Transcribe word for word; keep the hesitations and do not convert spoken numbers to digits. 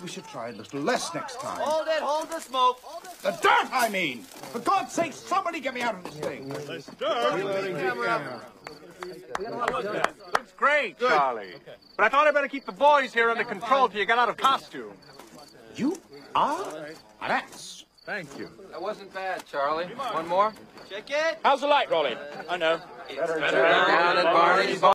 we should try a little less next time. Hold it, hold the smoke. The dirt, I mean! For God's sake, somebody get me out of this thing. This dirt? Looks great, Charlie. Okay. But I thought I'd better keep the boys here under control till you get out of costume. You are an ass. Thank you. That wasn't bad, Charlie. One more? Check it. How's the light rolling? I know. It's better down at Barney's.